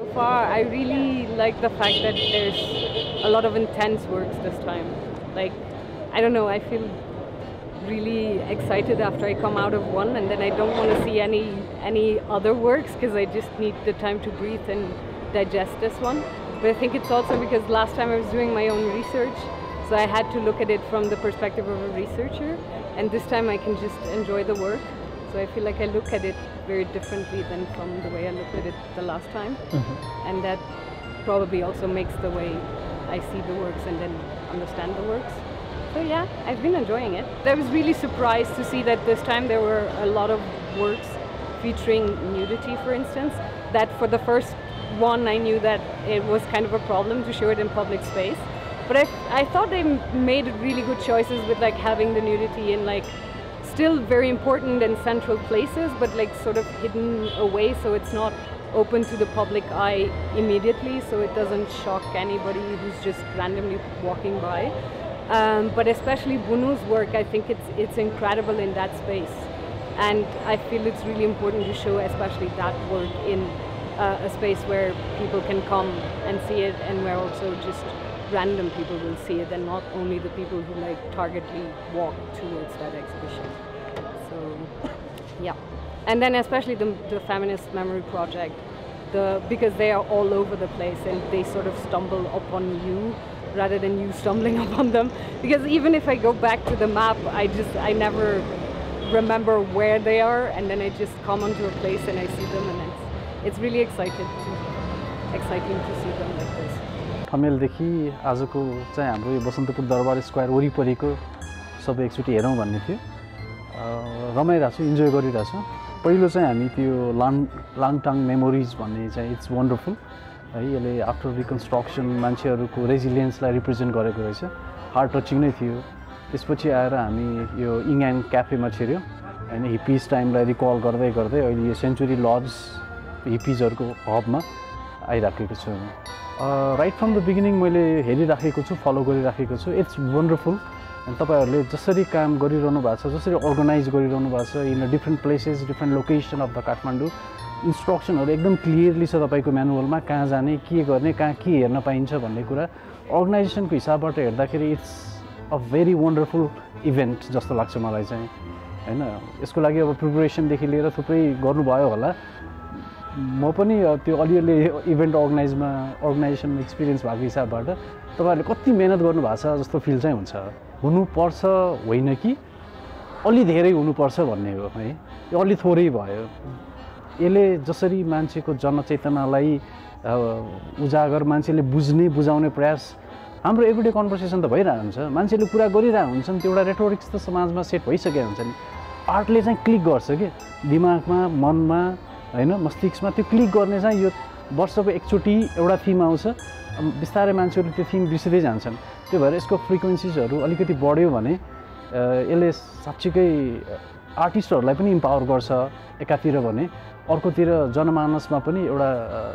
far, I really like the fact that there's a lot of intense works this time. Like, I don't know, I feel really excited after I come out of one, and then I don't want to see any other works because I just need the time to breathe and digest this one. But I think it's also because last time I was doing my own research, so I had to look at it from the perspective of a researcher, and this time I can just enjoy the work. So I feel like I look at it very differently than from the way I looked at it the last time. And that probably also makes the way I see the works and then understand the works. So yeah, I've been enjoying it. I was really surprised to see that this time there were a lot of works featuring nudity, for instance, that for the first one I knew that it was kind of a problem to show it in public space. But I thought they made really good choices with like having the nudity in like still very important and central places, but like sort of hidden away, so it's not open to the public eye immediately, so it doesn't shock anybody who's just randomly walking by. But especially Bunu's work, I think it's incredible in that space, and I feel it's really important to show especially that work in a space where people can come and see it, and where also just random people will see it, and not only the people who like targetedly walk towards that exhibition. So yeah, and then especially the Feminist Memory Project, because they are all over the place and they sort of stumble upon you rather than you stumbling upon them. Because even if I go back to the map, I never remember where they are, and then I just come onto a place and I see them, and it's really exciting to see them like this. ठमेलदेखि आजको चाहिँ हाम्रो यो बसन्तपुर दरबार square वरिपरिको सबै एकचोटि हेरौँ भन्ने थियो। रमाइरहेको छु, इन्जोय गरिरहेको छु। पहिलो चाहिँ हामी त्यो लाङटाङ मेमोरिज भन्ने चाहिँ इट्स वन्डरफुल है, यसले आफ्टर रिकन्स्ट्रक्सन मान्छेहरूको रेजिलियन्सलाई रिप्रेजेन्ट गरेको रहेछ, हार्ट टचिङ नै थियो। त्यसपछि आएर हामी यो इङ एन्ड क्याफेमा छिर्यो हैन, हिपिज टाइमलाई रिकल गर्दै गर्दै अहिले यो सेन्चुरी लज हिपिजहरूको हबमा आइराखेको छु। राइट फ्रम द बिगिनिङ मैले हेरिराखेको छु, फलो गरिराखेको छु। It's wonderful. तपाईहरुले जसरी काम गरिरहनु भएको छ, जसरी अर्गनाइज गरिरहनु भएको छ in different places, different location of the Kathmandu, इन्स्ट्रक्सनहरु एकदम क्लियरली छ तपाईको म्यानुअलमा, कहाँ जाने, के गर्ने, कहाँ के हेर्न पाइन्छ भन्ने कुरा अर्गनाइजेसनको हिसाबबाट हेर्दाखेरि it's a very wonderful event जस्तो लाग्छ मलाई चाहिँ हैन। यसको लागि अब प्रिपरेसनदेखि लिएर थुप्रै गर्नुभयो होला। म पनि त्यो अलिअलि इभेन्ट अर्गनाइजेसनमा एक्सपिरियन्स भएको हिसाबबाट तपाईहरुले कति मेहनत गर्नुभएको छ जस्तो फिल चाहिँ हुन्छ। हुनुपर्छ होइन कि अलि धेरै हुनुपर्छ भन्ने हो है, यो अलि थोरै भयो। यसले जसरी मान्छेको जनचेतनालाई उजागर, मान्छेले बुझाउने प्रयास, हाम्रो एभ्रिडे कन्भर्सेसन त भइरहेको हुन्छ, मान्छेले कुरा गरिरहेको हुन्छन्, त्यो एउटा रेटोरिक्स त समाजमा सेट भइसकेको हुन्छ नि। आर्टले चाहिँ क्लिक गर्छ कि दिमागमा, मनमा हैन, मस्तिष्कमा त्यो क्लिक गर्ने चाहिँ यो वर्षको एकचोटि एउटा थिम आउँछ, बिस्तारै मान्छेहरू त्यो थिम बिर्सिँदै जान्छन्। त्यो भएर यसको फ्रिक्वेन्सिजहरू अलिकति बढ्यो भने यसले साँच्चीकै आर्टिस्टहरूलाई पनि इम्पावर गर्छ एकातिर भने, अर्कोतिर जनमानसमा पनि एउटा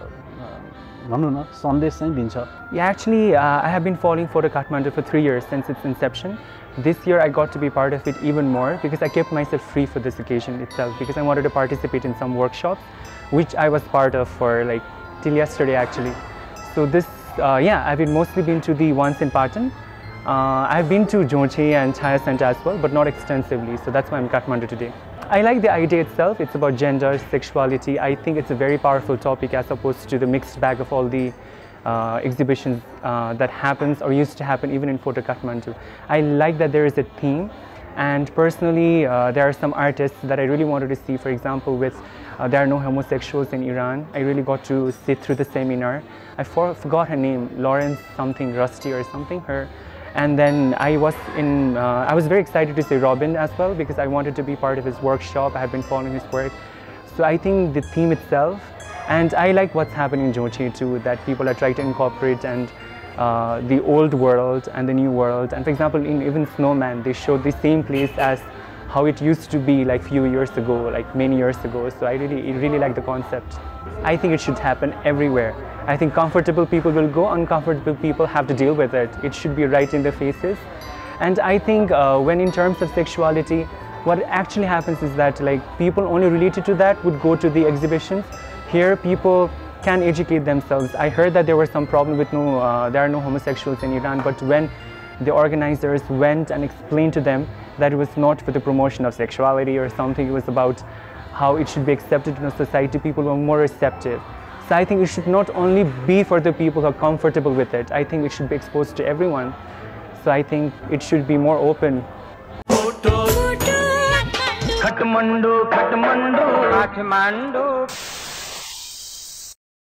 भनौँ न सन्देश चाहिँ दिन्छ। Yeah, actually I have been following Photo Kathmandu for 3 years since its inception. This year I got to be part of it even more because I kept myself free for this occasion itself, because I wanted to participate in some workshops which I was part of for like till yesterday actually. So this yeah, I've mostly been to the ones in Patan. I've been to Jonche and Chaya Center as well, but not extensively, so that's why I'm in Kathmandu today. I like the idea itself. It's about gender, sexuality. I think it's a very powerful topic as opposed to the mixed bag of all the exhibitions that happens or used to happen even in Photo Kathmandu. I like that there is a theme, and personally there are some artists that I really wanted to see. For example, with there are no homosexuals in Iran. I really got to sit through the seminar. I forgot her name, Lawrence something Rusty or something, her. And then I was very excited to see Robin as well, because I wanted to be part of his workshop. I have been following his work. So I think the theme itself, and I like what's happening in Jonche too, that people are trying to incorporate and the old world and the new world. And for example, in even Snowman, they showed the same place as how it used to be like few years ago, like many years ago. So I really like the concept. I think it should happen everywhere. I think comfortable people will go, uncomfortable people have to deal with it. It should be right in their faces. And I think when in terms of sexuality, what actually happens is that like people only related to that would go to the exhibitions. Here people can educate themselves. I heard that there were some problem with there are no homosexuals in Iran, but when the organizers went and explained to them that it was not for the promotion of sexuality or something, it was about how it should be accepted in a society, people were more receptive. So I think it should not only be for the people who are comfortable with it, I think it should be exposed to everyone. So I think it should be more open. Kathmandu, Kathmandu, Kathmandu.